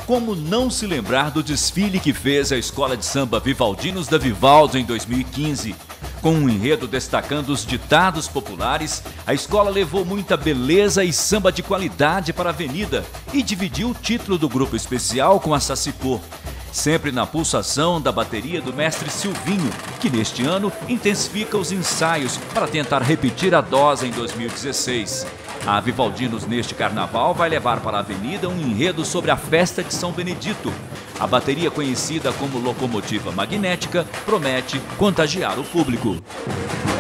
Como não se lembrar do desfile que fez a Escola de Samba Vivaldinos da Vivaldo em 2015? Com um enredo destacando os ditados populares, a escola levou muita beleza e samba de qualidade para a avenida e dividiu o título do grupo especial com a Sacipô. Sempre na pulsação da bateria do mestre Silvinho, que neste ano intensifica os ensaios para tentar repetir a dose em 2016. A Vivaldinos neste carnaval vai levar para a avenida um enredo sobre a festa de São Benedito. A bateria, conhecida como locomotiva magnética, promete contagiar o público.